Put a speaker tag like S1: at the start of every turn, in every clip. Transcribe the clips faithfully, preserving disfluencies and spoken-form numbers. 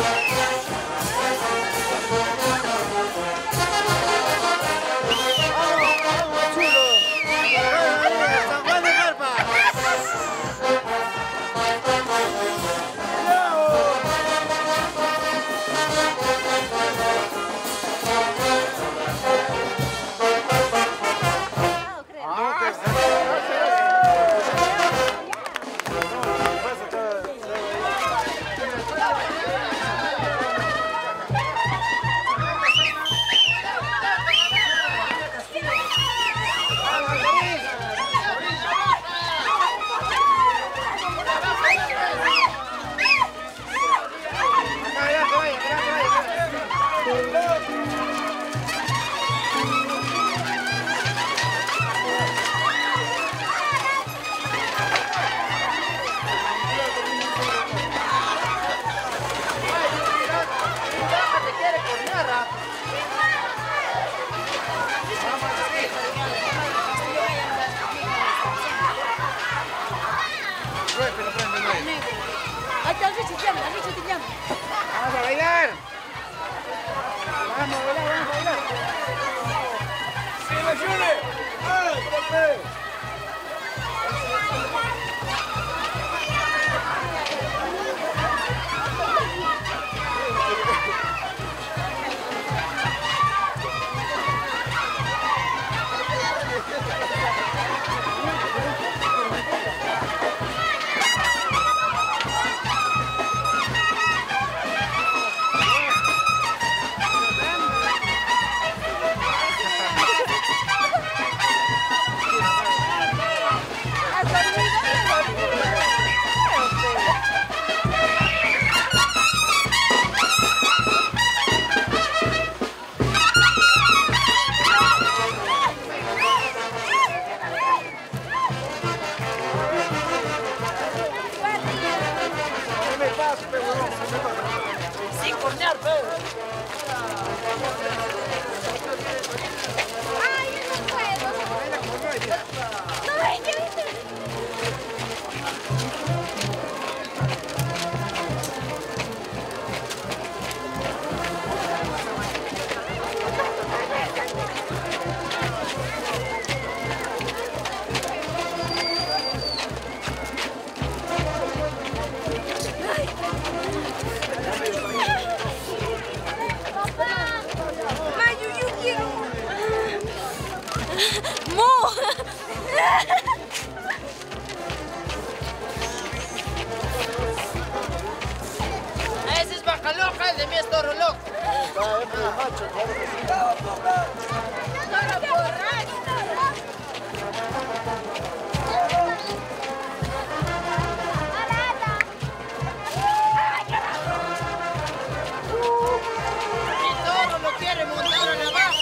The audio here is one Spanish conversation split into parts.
S1: Vamos a bailar. Vamos a bailar, vamos a bailar. ¡Sí, la Jule! ¡Eh!
S2: Sin cornear, pero.
S3: Ay, no puedo. No, es que viste.
S2: Ese es vaca loca, el de mí es toro loco. El toro lo quiere montar a la vaca.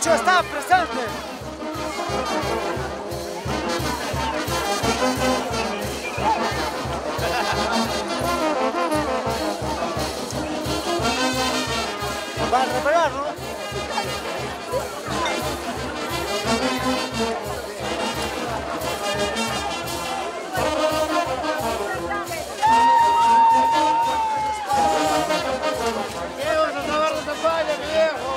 S4: Lucho está presente. Va a repegar, ¿no?
S1: Diego, no te agarres de falla, mi viejo.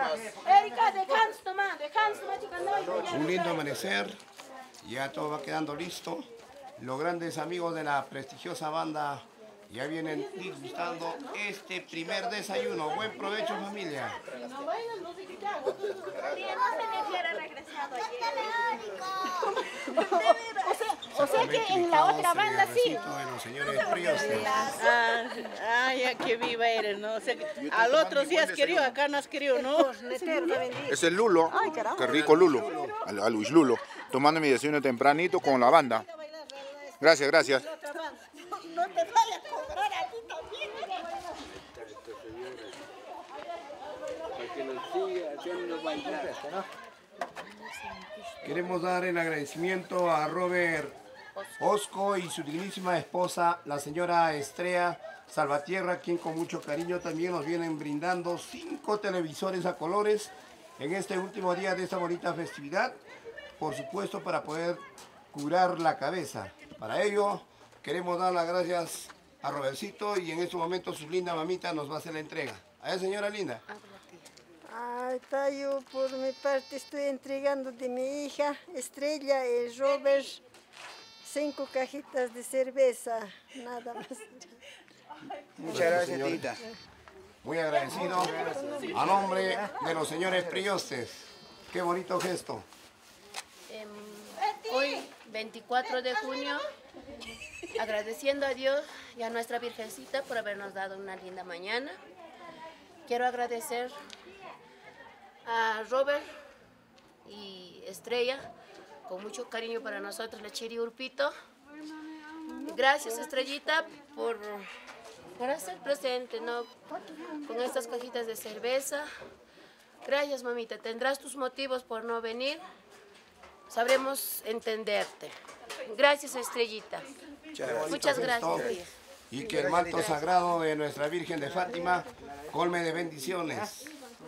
S3: Erika, descansa, toma, descansa, chica.
S1: Un lindo amanecer, ya todo va quedando listo. Los grandes amigos de la prestigiosa banda ya vienen disfrutando este primer desayuno. Buen provecho, familia.
S3: O sea que en la otra banda sí.
S1: De los señores Priostes.
S2: Ah, ah, ya que viva eres, ¿no? O sea, que al otro sí has querido, acá no has querido, ¿no?
S5: Es el Lulo, qué rico Lulo, a, a Luis Lulo, tomando mi desayuno tempranito con la banda. Gracias, gracias.
S3: No te vayas a cobrar a ti también.
S1: Queremos dar el agradecimiento a Robert Osco y su dignísima esposa, la señora Estrella Salvatierra, quien con mucho cariño también nos vienen brindando cinco televisores a colores en este último día de esta bonita festividad, por supuesto para poder curar la cabeza. Para ello queremos dar las gracias a Robertcito y en este momento su linda mamita nos va a hacer la entrega. A ver, señora linda.
S6: Ay, está, yo por mi parte estoy entregando de mi hija Estrella y Robert cinco cajitas de cerveza, nada más.
S5: Muchas gracias, tita.
S1: Muy agradecido a nombre de los señores Priostes. Qué bonito gesto.
S7: Eh, hoy, veinticuatro de junio, agradeciendo a Dios y a nuestra Virgencita por habernos dado una linda mañana. Quiero agradecer a Robert y Estrella, con mucho cariño para nosotros, la Chiri Urpito. Gracias, Estrellita, por, por hacer presente, ¿no? Con estas cajitas de cerveza. Gracias, mamita. Tendrás tus motivos por no venir. Sabremos entenderte. Gracias, Estrellita. Muchas gracias.
S1: Y que el manto sagrado de nuestra Virgen de Fátima colme de bendiciones.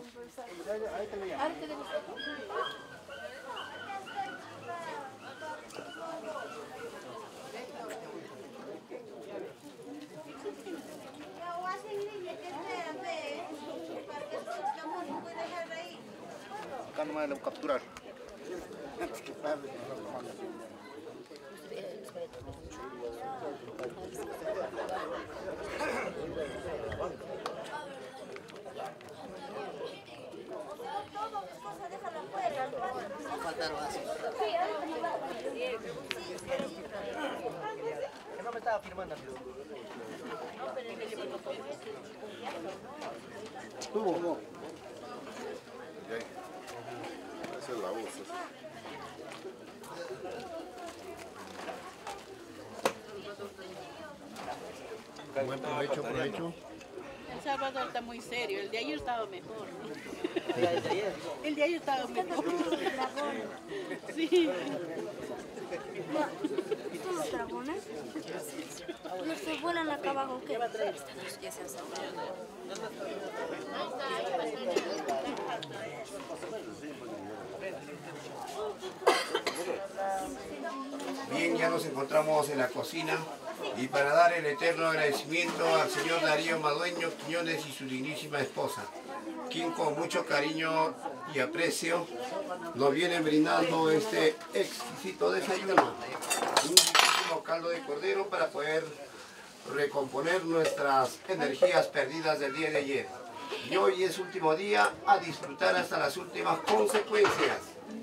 S5: Acá no me van a capturar.
S4: Que no me estaba firmando, amigo.
S5: ¿Tuvo? Esa es la voz.
S1: Buen provecho, provecho.
S2: El Salvador está muy serio, el de ayer estaba mejor.
S4: ¿El de ayer?
S2: El de ayer estaba mejor. Sí.
S3: ¿Los dragones? Los que vuelan acá abajo, ¿qué?
S1: Bien, ya nos encontramos en la cocina y para dar el eterno agradecimiento al señor Darío Madueño Quiñones y su dignísima esposa, quien con mucho cariño y aprecio nos vienen brindando este exquisito desayuno, un riquísimo caldo de cordero para poder recomponer nuestras energías perdidas del día de ayer. Y hoy es último día a disfrutar hasta las últimas consecuencias.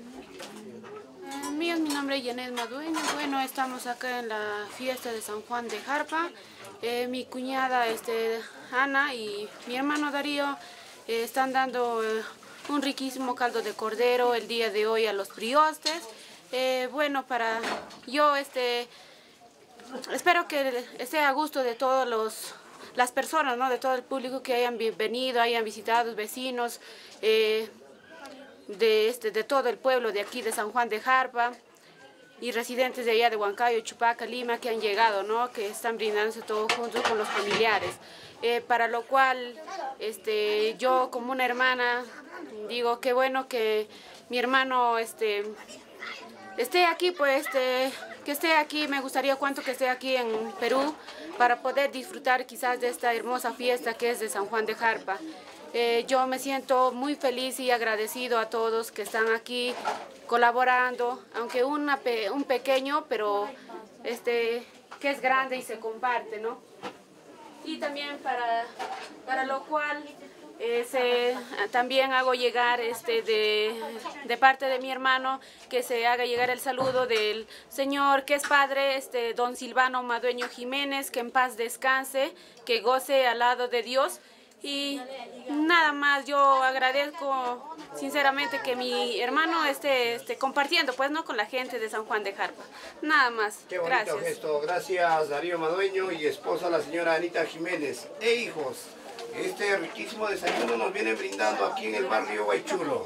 S8: Mi nombre es Yanet Madueño. Bueno, estamos acá en la fiesta de San Juan de Jarpa. Eh, mi cuñada este, Ana y mi hermano Darío eh, están dando eh, un riquísimo caldo de cordero el día de hoy a los priostes. Eh, bueno, para yo este, espero que esté a gusto de todos los las personas, ¿no? De todo el público que hayan venido, hayan visitado, vecinos, eh, de, este, de todo el pueblo de aquí de San Juan de Jarpa y residentes de allá de Huancayo, Chupaca, Lima, que han llegado, ¿no? Que están brindándose todos juntos con los familiares. Eh, para lo cual este, yo como una hermana digo qué bueno que mi hermano este, esté aquí, pues este, que esté aquí, me gustaría cuánto que esté aquí en Perú para poder disfrutar quizás de esta hermosa fiesta que es de San Juan de Jarpa. Eh, yo me siento muy feliz y agradecido a todos que están aquí colaborando, aunque una pe un pequeño, pero este, que es grande y se comparte, ¿no? Y también para, para lo cual eh, se, también hago llegar este, de, de parte de mi hermano, que se haga llegar el saludo del señor que es padre, este, don Silvano Madueño Jiménez, que en paz descanse, que goce al lado de Dios. Y nada más, yo agradezco sinceramente que mi hermano esté, esté compartiendo, pues, no con la gente de San Juan de Jarpa. Nada más.
S1: Qué bonito
S8: Gracias.
S1: gesto. Gracias, Darío Madueño y esposa, la señora Anita Jiménez. E hijos, este riquísimo desayuno nos viene brindando aquí en el barrio Huaychulo.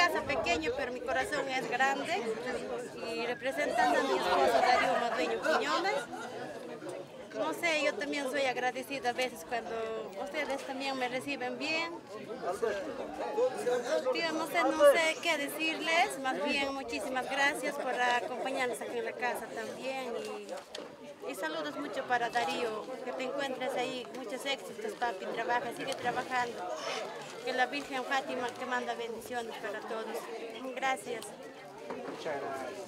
S9: casa pequeño, pero mi corazón es grande. Y representando a mi esposo Darío Madueño Quiñones. No sé, yo también soy agradecida a veces cuando ustedes también me reciben bien. Tío, no sé, no sé qué decirles, más bien muchísimas gracias por acompañarnos aquí en la casa también. Y, y saludos mucho para Darío, que te encuentres ahí, muchos éxitos, papi, trabaja, sigue trabajando. Que la Virgen Fátima te manda bendiciones para todos. Gracias.
S10: Muchas gracias.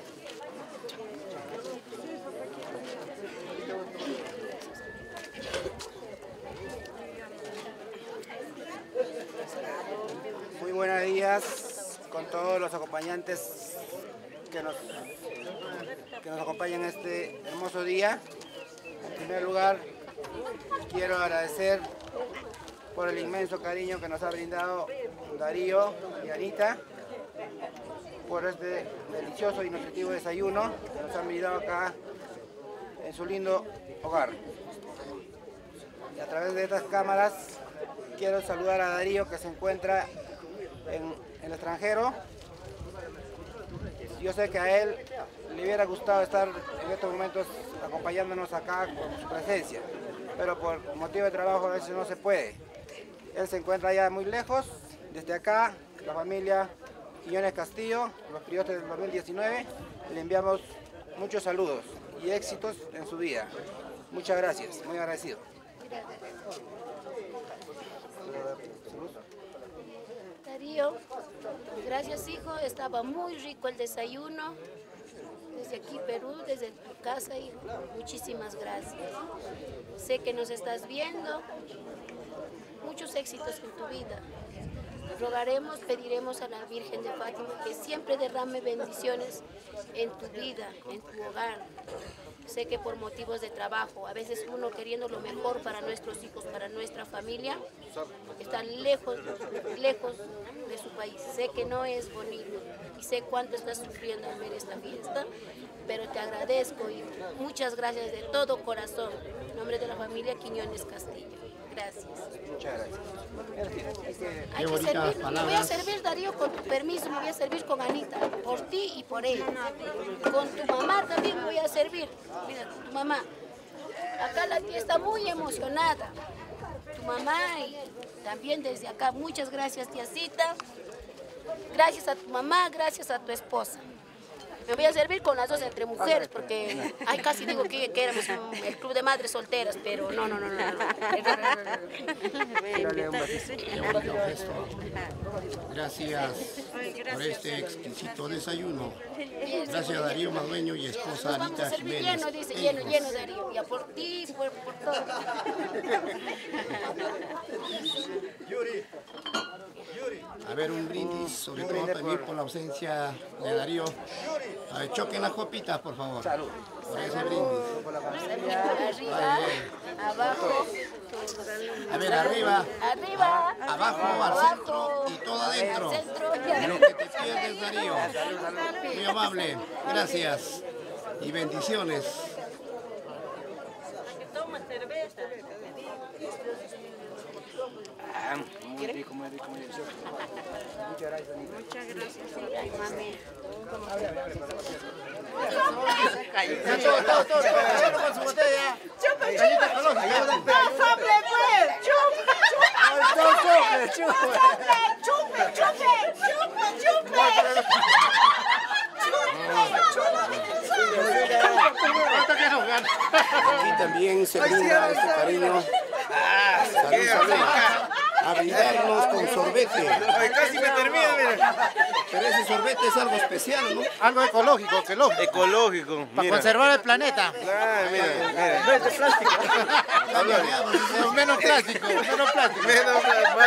S10: Muy buenos días con todos los acompañantes que nos, que nos acompañan este hermoso día. En primer lugar, quiero agradecer por el inmenso cariño que nos ha brindado Darío y Anita, por este delicioso y nutritivo desayuno que nos han brindado acá en su lindo hogar. Y a través de estas cámaras quiero saludar a Darío, que se encuentra en, en el extranjero. Yo sé que a él le hubiera gustado estar en estos momentos acompañándonos acá con su presencia, pero por motivo de trabajo a veces no se puede. Él se encuentra ya muy lejos. Desde acá, la familia Quiñones Castillo, los Priotes del dos mil diecinueve, le enviamos muchos saludos y éxitos en su vida. Muchas gracias, muy agradecido.
S7: Darío, gracias hijo, estaba muy rico el desayuno. Desde aquí Perú, desde tu casa, hijo, muchísimas gracias. Sé que nos estás viendo, muchos éxitos en tu vida. Rogaremos, pediremos a la Virgen de Fátima que siempre derrame bendiciones en tu vida, en tu hogar. Sé que por motivos de trabajo, a veces uno queriendo lo mejor para nuestros hijos, para nuestra familia, está lejos, lejos de su país. Sé que no es bonito y sé cuánto estás sufriendo al ver esta fiesta, pero te agradezco y muchas gracias de todo corazón. En nombre de la familia Quiñones Castillo. Gracias.
S10: Muchas gracias.
S7: Hay que servir, me voy a servir, Darío, con tu permiso, me voy a servir con Anita, por ti y por ella. Con tu mamá también me voy a servir. Mira, tu mamá. Acá la tía está muy emocionada. Tu mamá y también desde acá, muchas gracias, tiacita. Gracias a tu mamá, gracias a tu esposa. Me voy a servir con las dos entre mujeres, porque ay, casi digo que, que éramos un, el club de madres solteras, pero no, no, no, no. no.
S1: Gracias por este exquisito desayuno. Gracias a Darío Madueño y esposa
S7: Nos vamos
S1: Anita
S7: a servir
S1: Jiménez.
S7: lleno, dice, lleno, lleno, Darío. Ya por ti, por, por todo.
S1: A ver, un brindis, sobre todo también por la ausencia de Darío. A ver, choquen las copitas, por favor.
S10: Salud.
S1: Por ese brindis.
S7: Arriba, abajo.
S1: A ver, arriba,
S7: Arriba.
S1: abajo, al centro y todo adentro. Lo que te pierdes, Darío. Muy amable. Gracias. Y bendiciones.
S10: Ah, muy rico, muy rico, muy delicioso. Muchas gracias, Anita.
S9: Muchas gracias, ay, mami.
S10: Abre, abre, abre, abre.
S5: Ya, todo, todo, todo. Chupalo con su botella.
S9: Chupa,
S5: Galleta ecológica.
S9: ¡No sople, pues! ¡Chupa, chupa!
S10: No sople, chupa.
S9: ¡Chupe, chupe, chupe, chupe!
S1: Aquí también se brinda este cariño. Salud, salud. A brindarnos con sorbete.
S5: Ay, casi me termina, mira.
S1: Pero ese sorbete es algo especial, ¿no?
S5: Algo ecológico, ecológico.
S11: Ecológico.
S5: Para
S11: Mira.
S5: conservar el planeta.
S11: Ah, mira, mira.
S5: No es de plástico. Menos plástico, menos plástico.
S11: Menos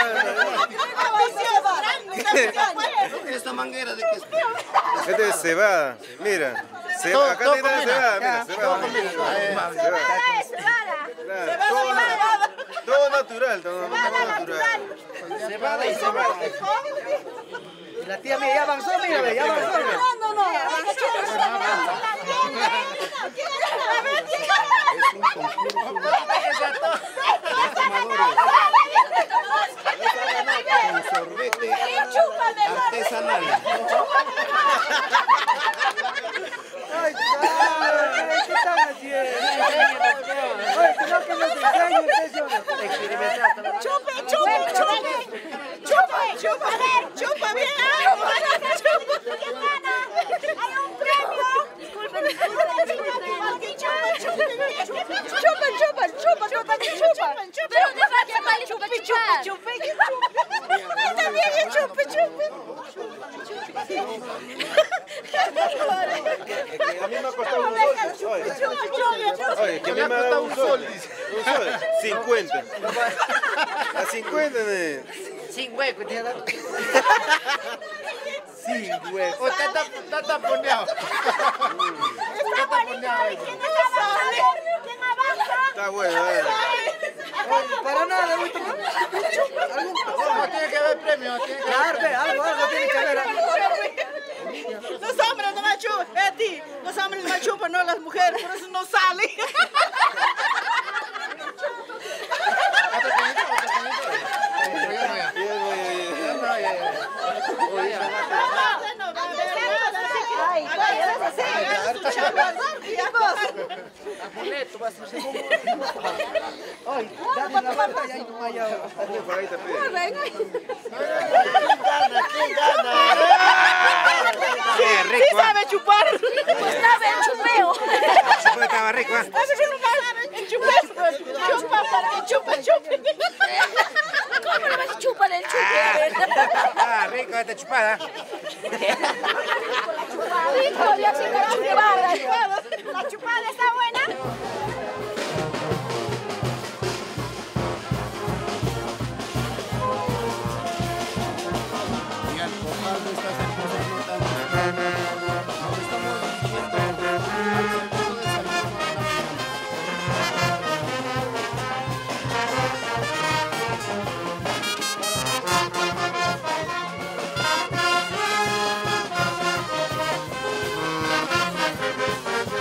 S11: plástico.
S1: Esta manguera de que es...
S11: Este es cebada. Mira. Ce-
S5: Todo-
S11: acá
S5: todo
S11: tiene
S5: combina.
S11: cebada, mira,
S5: Ya,
S11: cebada.
S5: todo combina.
S11: Cebada. Claro, todo, todo natural, todo, todo natural.
S10: Cebada y cebada. Y la tía mía ya avanzó, mira, ve, ya avanzó. mira.
S9: No, no,
S1: Es un concurso de fumadores. Con sorbete artesanal.
S10: ¡Ay, ¿qué están haciendo? ¡Ay, creo que nos enseñen eso!
S2: ¡Chupe, chupe, chupe! ¡Chupa, chupa! A ver, chupa bien. ¡Chupa! ¿Quién gana? ¡Hay un premio! Disculpen, disculpen. Chupa, chupa, chupa, chupa, chupa, chupa, chupa. Pero de verdad, vale, chupa, chupa, chupa. También es chupa, chupa.
S11: A mí me ha costado un sol. Oye, que a mí me ha dado un sol. Un sol. cincuenta. A cincuenta, ne.
S10: Sin hueco, te ha dado.
S11: Sin hueco.
S1: O está taponeado.
S2: Está taponeado. ¿Quién avanza?
S11: Está bueno, eh.
S10: Para nada, güey.
S1: No, tiene que haber premio. Tiene que haber
S10: Claro,
S1: premio.
S10: algo, algo tiene que haber.
S2: Los hombres no machupan, Betty. Los hombres machupan, no las mujeres, por eso no salen.
S10: Amuleto, vas a hacer. Ay, dame la vuelta y ahí no hay agua.
S11: Por ahí te pide.
S1: ¿Quién gana?
S5: Qué
S2: Sí
S5: rico.
S2: sabe chupar. Sabe el chupeo.
S5: El chupe estaba rico, ¿eh?
S2: El chupeo. Chupa para que chupa, chupe. ¿Cómo no vas a chupar el chupe?
S5: Ah, rico esta chupada.
S2: Rico, yo sí la chupada. ¿La chupada está buena?
S1: Y al total de estas hermosas notas musicales, nos estamos dirigiendo al segundo desayuno de la mañana.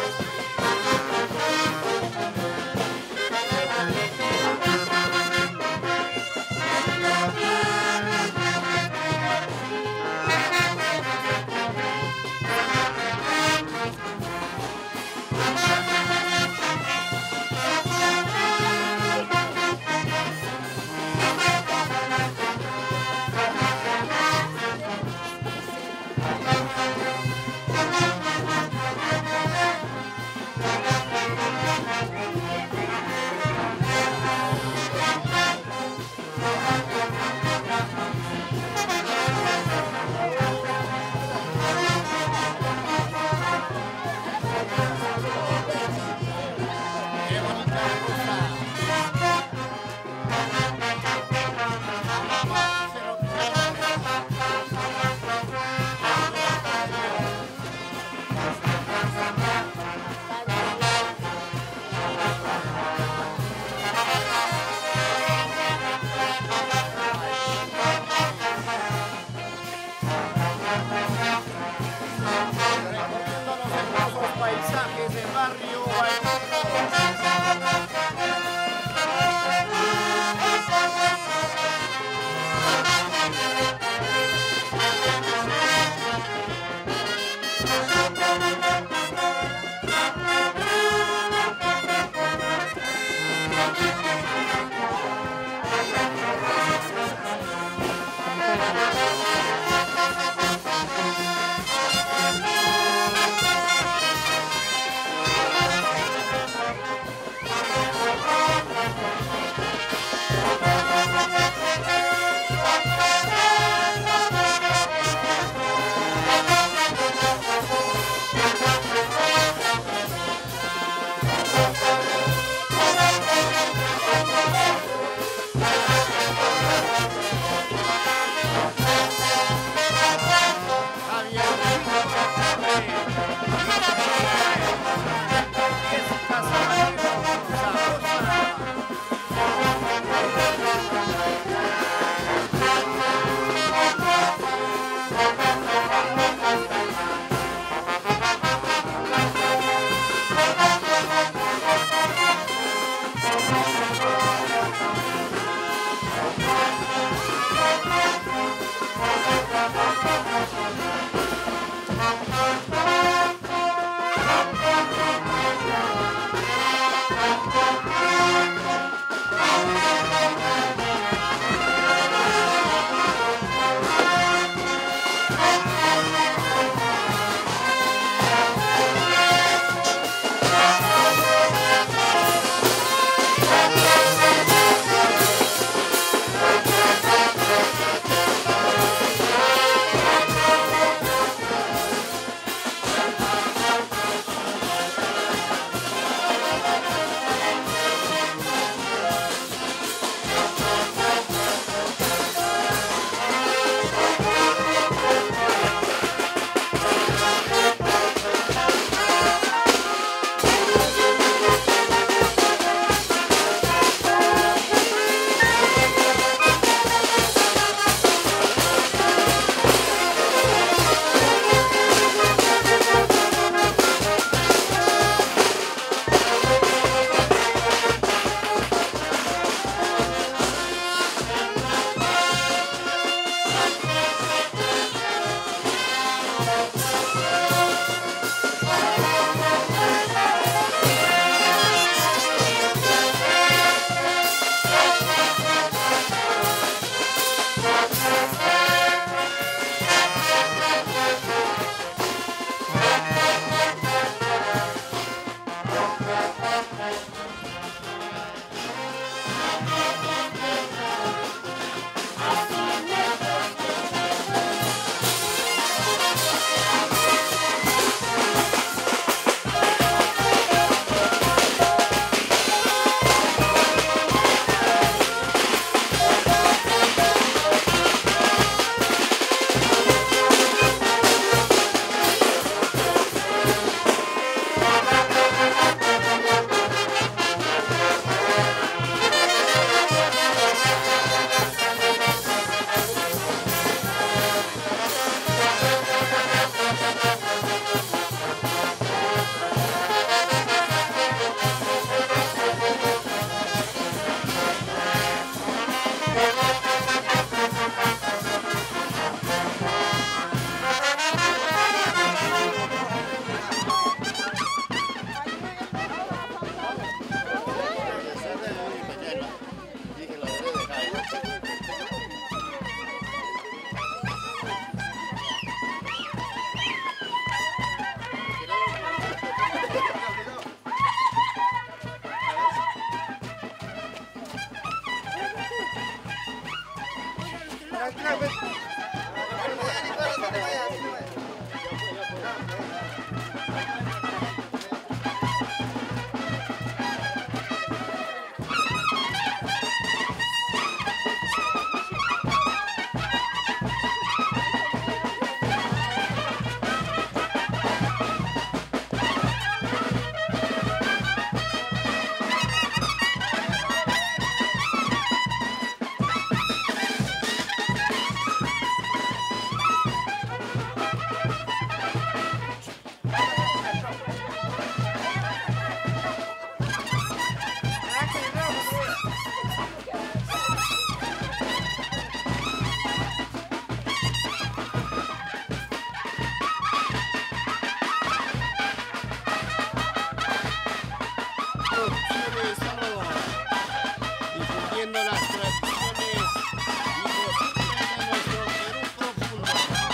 S1: Difundiendo las tradiciones y costumbres de nuestro Perú profundo.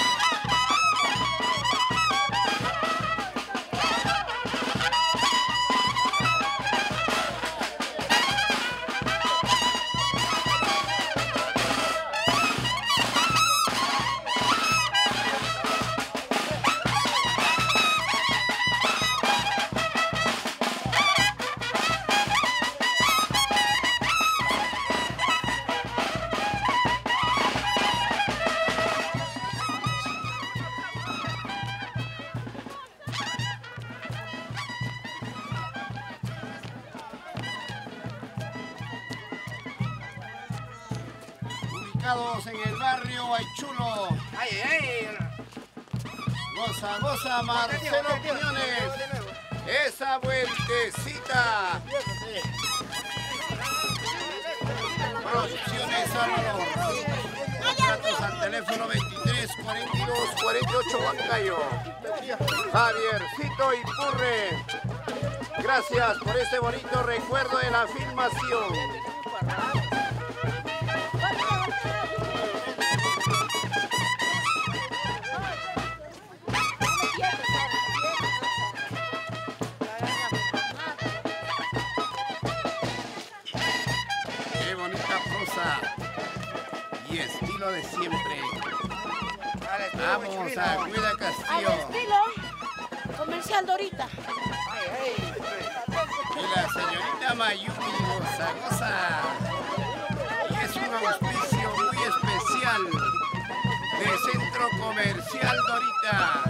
S1: Ubicados en el barrio Huaychulo.
S10: Ay, ay,
S1: Goza, goza, Marcelo Quiñones. Esa vueltecita. Producciones Salvador. Contratos al teléfono veintitrés cuarenta y dos cuarenta y ocho Huancayo. Javiercito Ipurre. Gracias por este bonito recuerdo de la filmación. Qué bonita prosa y estilo de siempre. Vamos a Cuida
S2: Al
S1: Castillo.
S2: estilo comercial Dorita.
S1: Y la señorita Mayumi goza, goza. Y es un auspicio muy especial de Centro Comercial Dorita.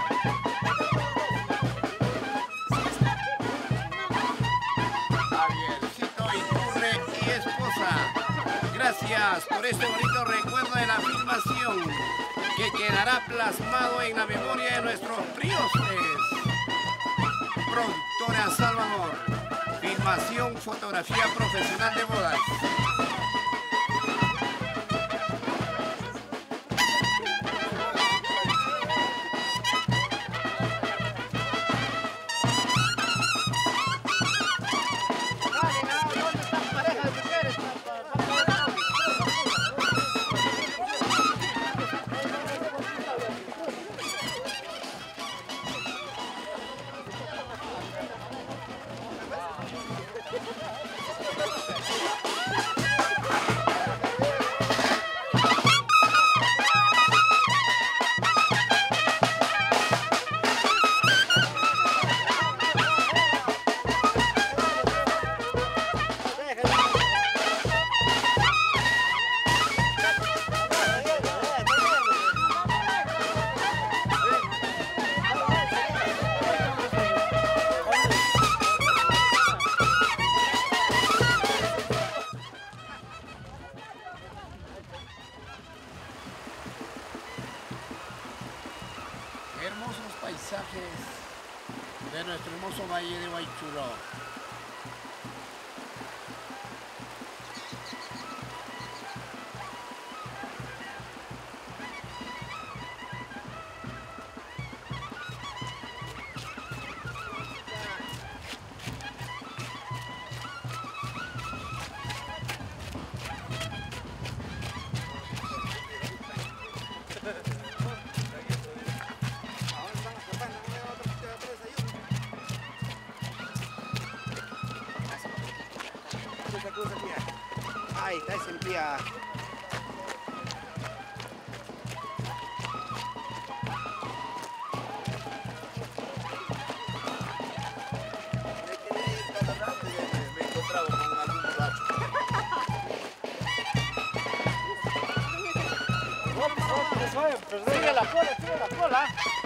S1: Javiercito Ipurre y esposa. Gracias por este bonito recuerdo de la filmación que quedará plasmado en la memoria de nuestros priostes. Productora Salvador. Filmación, fotografía profesional de bodas. Hermosos paisajes de nuestro hermoso valle de Huaychulo.
S10: Ahí está, ese empía. Sigue la cola, sigue la cola.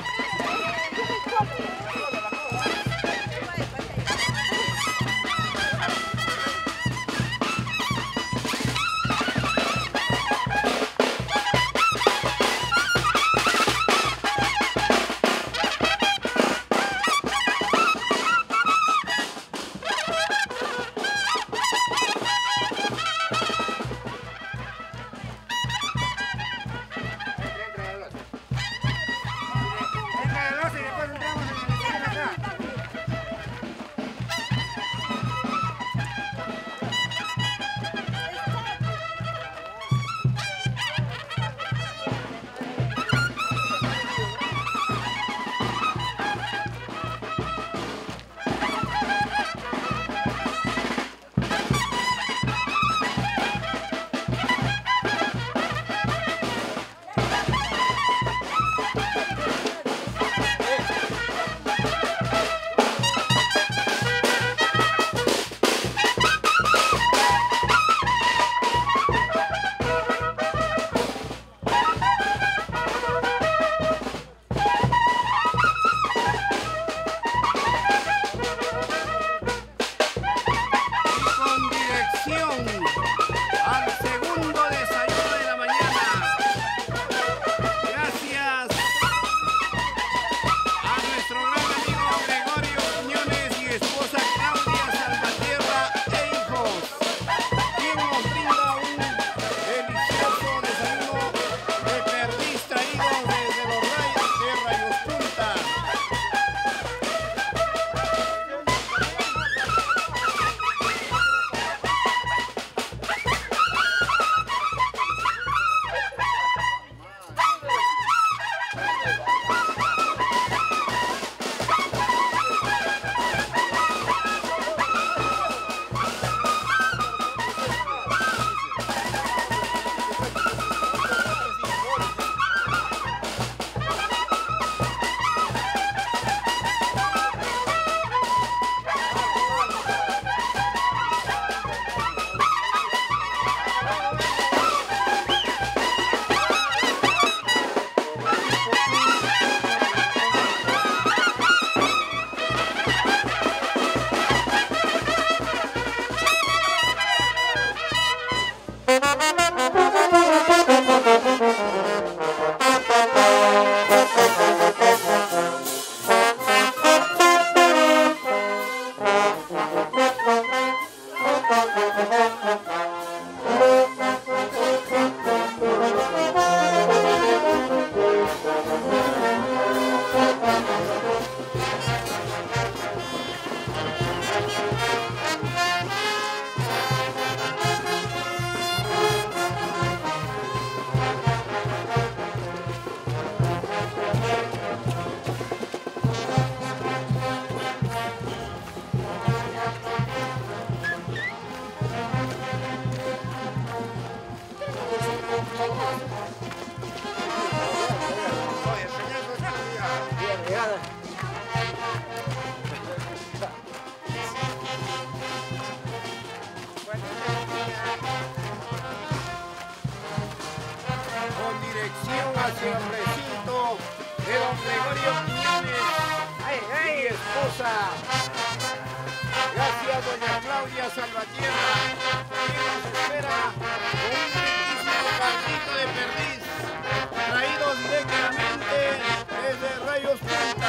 S1: hacia el recinto de don Gregorio Quiñones y esposa. Gracias, doña Claudia Salvatierra, que nos espera con un riquísimo caldito de perdiz, traído directamente desde Rayos Punta.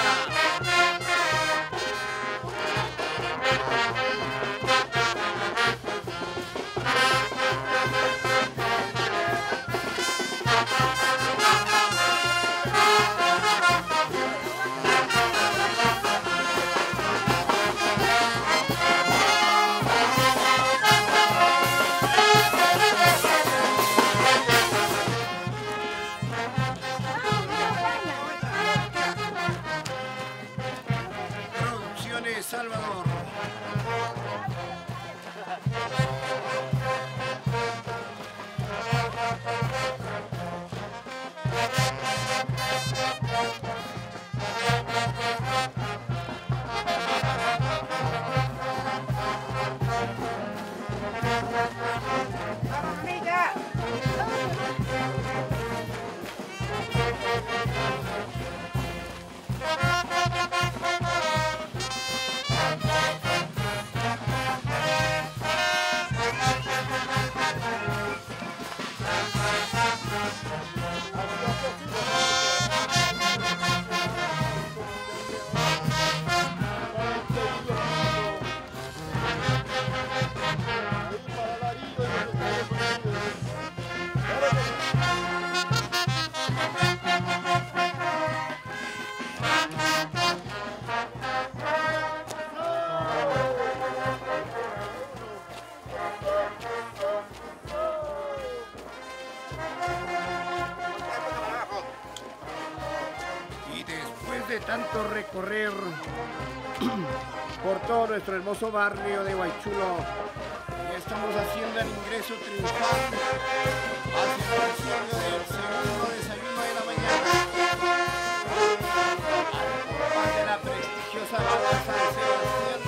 S1: Salvador. De tanto recorrer por todo nuestro hermoso barrio de Huaychulo, ya estamos haciendo el ingreso triunfal hacia el recinto del segundo desayuno de la mañana al de la prestigiosa banda San Sebastián.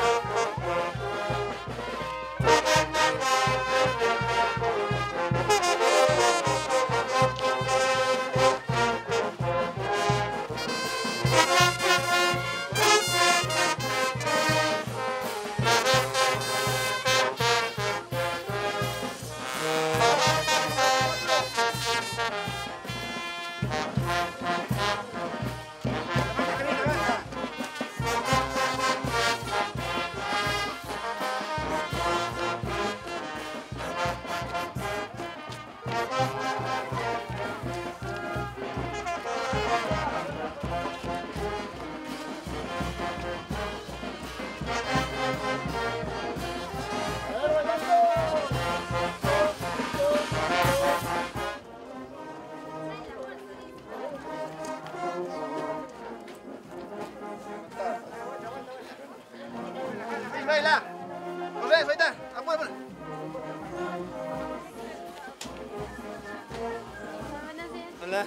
S11: Hola.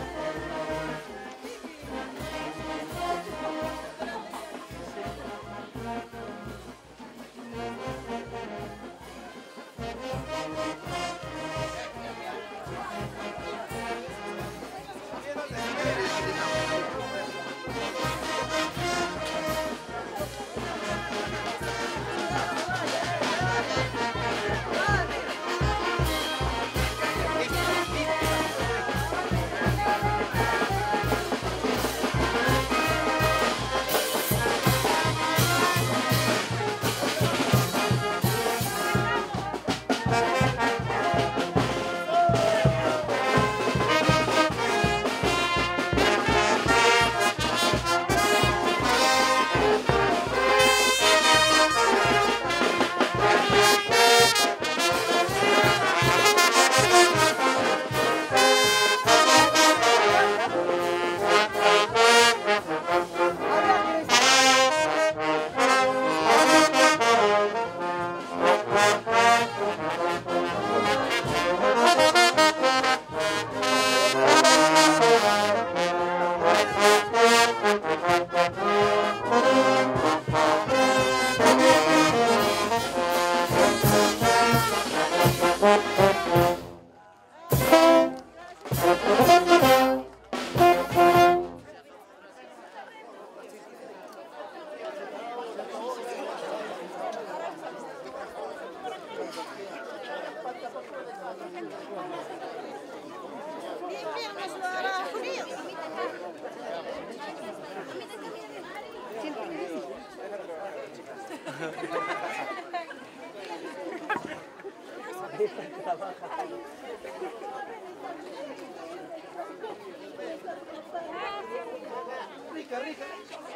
S10: Rica, rica.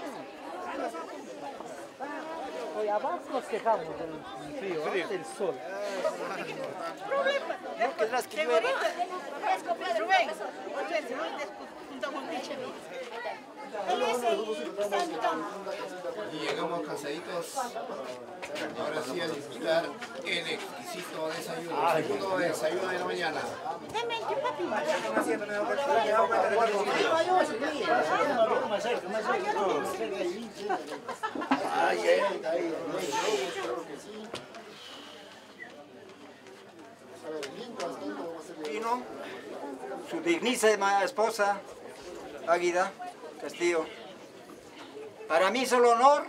S10: Hoy abajo nos quejamos del frío, ¿eh? Del sol. No querrás que llueva.
S2: Rubén,
S1: y llegamos cansaditos ahora sí a disfrutar el exquisito desayuno, el segundo desayuno de la mañana.
S12: Vino su dignísima esposa, Águida Castillo. Para mí es un honor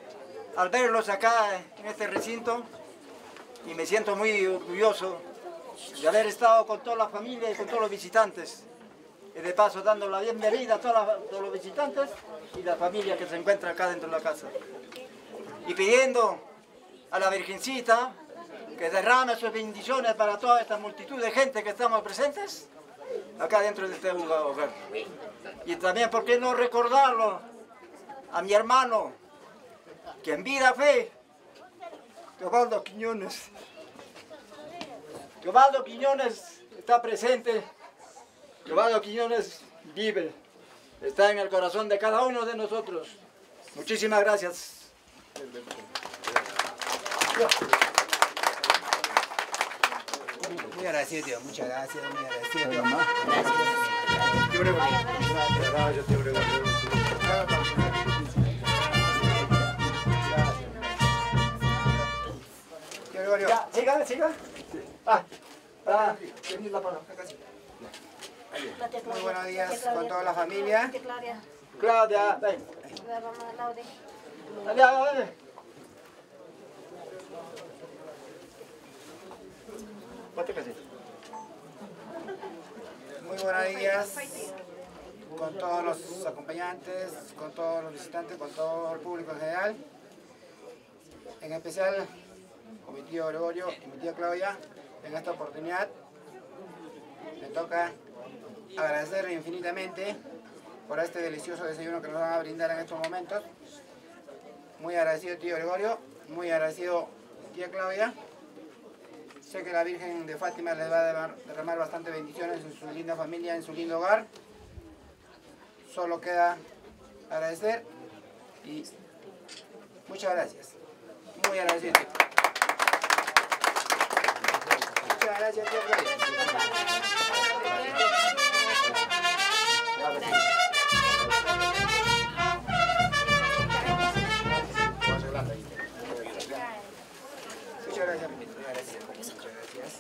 S12: al verlos acá en este recinto y me siento muy orgulloso de haber estado con toda la familia y con todos los visitantes. Y de paso dando la bienvenida a toda la- todos los visitantes y la familia que se encuentra acá dentro de la casa. Y pidiendo a la Virgencita que derrame sus bendiciones para toda esta multitud de gente que estamos presentes acá dentro de este hogar. Y también, ¿por qué no recordarlo a mi hermano, que en vida fue Teobaldo Quiñones? Teobaldo Quiñones está presente, Teobaldo Quiñones vive, está en el corazón de cada uno de nosotros. Muchísimas gracias.
S10: Muy agradecido, tío. Muchas gracias, muy agradecido, tío.
S12: Ya, siga, siga. Ah, ah, tenés la palabra.
S10: Muy buenos días con toda la familia.
S12: Claudia, ven. Dale, dale, dale.
S10: Muy buenos días con todos los acompañantes, con todos los visitantes, con todo el público en general. En especial con mi tío Gregorio y mi tía Claudia. En esta oportunidad me toca agradecerle infinitamente por este delicioso desayuno que nos van a brindar en estos momentos. Muy agradecido tío Gregorio, muy agradecido tía Claudia. Sé que la Virgen de Fátima les va a derramar, derramar bastante bendiciones en su linda familia, en su lindo hogar. Solo queda agradecer y muchas gracias. Muy agradecido. Muchas gracias, tía Claudia. Muchas gracias, muchas gracias. Muchas gracias.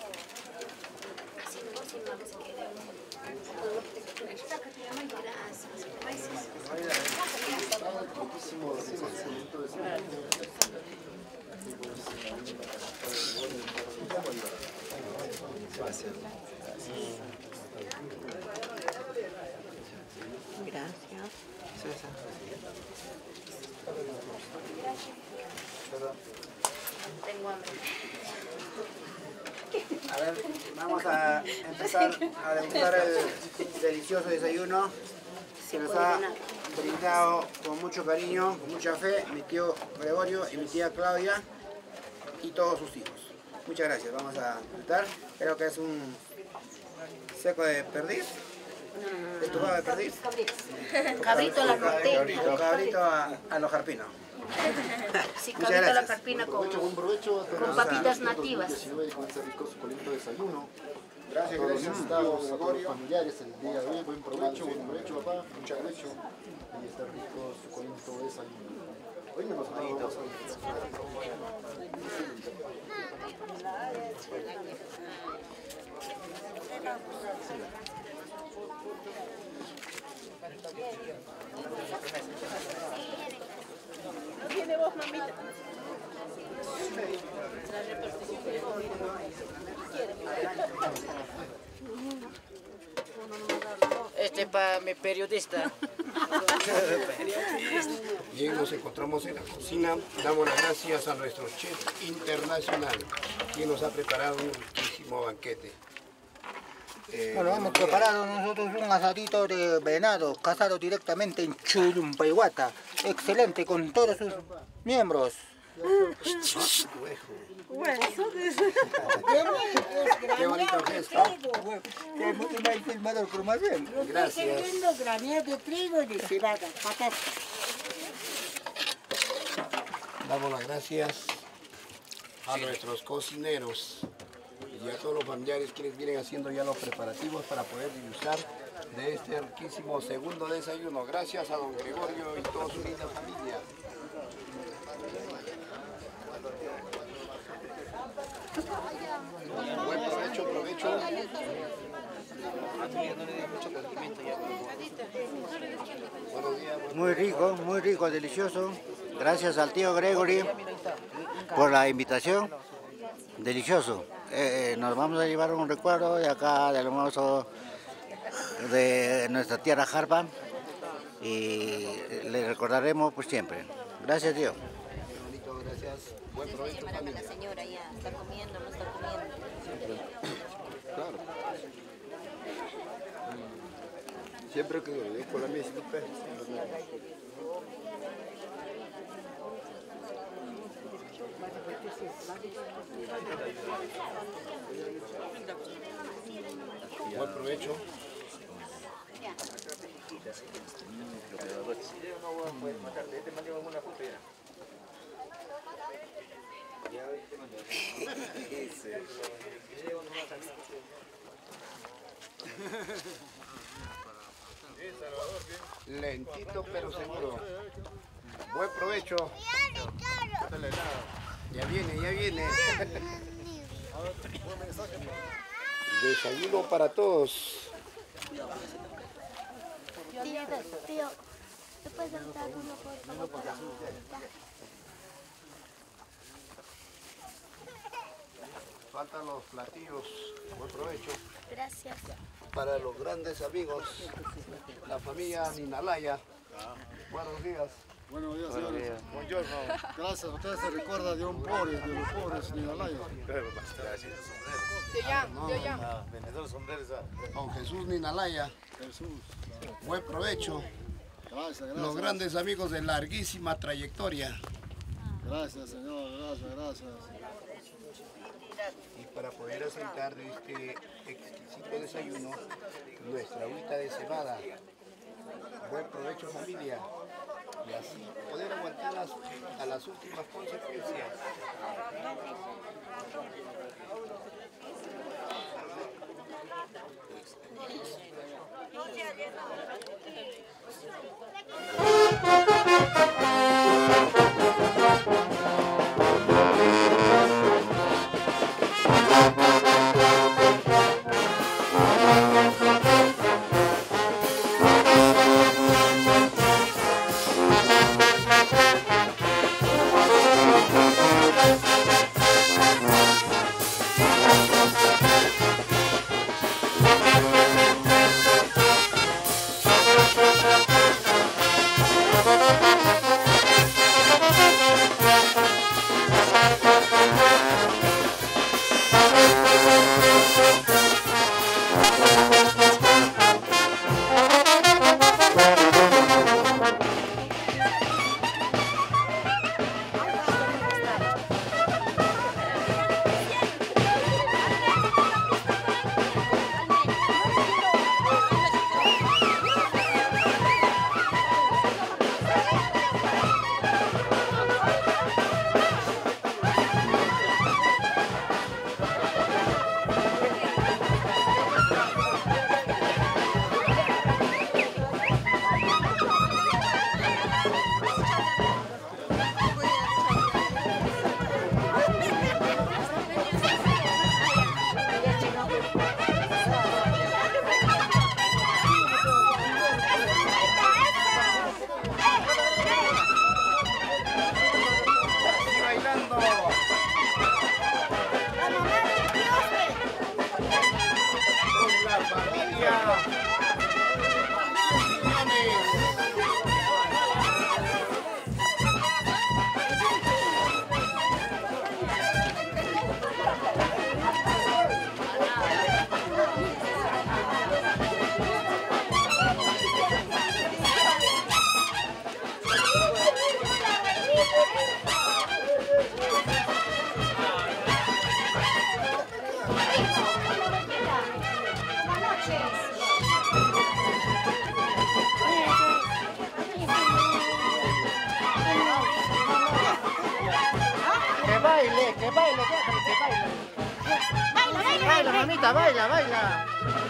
S2: Gracias.
S7: Tengo hambre.
S10: A ver, vamos a empezar a degustar el delicioso desayuno que nos ha brindado con mucho cariño, con mucha fe, mi tío Gregorio y mi tía Claudia y todos sus hijos. Muchas gracias, vamos a disfrutar. Creo que es un seco de perdiz. ¿Estufado de perdiz?
S7: Cabrito a la norteña.
S10: Cabrito, cabrito a, a los jarpinos.
S7: Sí,
S10: Muchas
S7: cabrito a la
S10: gracias.
S7: carpina con,
S13: Buen provecho,
S7: con papitas nativas.
S13: con este rico suculento desayuno.
S10: Gracias,
S13: Todos
S10: gracias.
S13: los invitados, a todos los familiares el día de hoy. Buen provecho, buen provecho, papá. Muchas gracias. Y este rico suculento desayuno. Hoy no nos vamos
S2: No tiene voz, mamita.
S4: Este es para mi periodista.
S1: Bien, nos encontramos en la cocina. Damos las gracias a nuestro chef internacional, quien nos ha preparado un riquísimo banquete. Eh,
S14: Bueno, hemos preparado nosotros un asadito de venado cazado directamente en Chulumpayhuata. Excelente, con todos sus miembros.
S1: Qué bonito gesto. Gracias.
S2: Graneado de trigo y de cebada, patatas.
S1: Damos las gracias a nuestros cocineros y a todos los familiares quienes vienen haciendo ya los preparativos para poder disfrutar de este riquísimo segundo desayuno. Gracias a don Gregorio y toda su linda familia. Buen provecho, provecho.
S14: Muy rico, muy rico, delicioso. Gracias al tío Gregory por la invitación. Delicioso. eh, nos vamos a llevar un recuerdo de acá del hermoso de nuestra tierra Jarpa y le recordaremos por siempre. Gracias a Dios.
S1: Bonito, gracias. Buen provecho, familia.
S15: La señora ya está comiendo, no está comiendo.
S13: Siempre. Claro. Siempre que yo con la mesa,
S1: Buen provecho. Lentito pero seguro. Buen provecho. Ya viene, ya viene. Desayuno para todos.
S3: Tío, tío, ¿te puedes dar uno por favor para mi abuelita?
S1: Faltan los platillos. buen provecho.
S3: Gracias.
S1: Para los grandes amigos, la familia Ninalaya. Buenos días.
S13: Buenos días,
S1: Buenos
S13: señores.
S1: días.
S13: Buongiorno. Gracias, usted se recuerda de un pobre, de los pobres Ninalaya.
S1: No, vendedor sombreros. Don Jesús Ninalaya.
S13: Jesús.
S1: Buen provecho.
S13: Gracias, gracias.
S1: Los grandes amigos de larguísima trayectoria.
S13: Gracias, señor. Gracias, gracias.
S1: Y para poder aceptar de este exquisito desayuno, nuestra agüita de cebada. Buen provecho, familia. Y así poder aguantar las, a las últimas consecuencias.
S14: Que baile, que baile, que baile. Baila, baila, baila, mamita, baila, baila.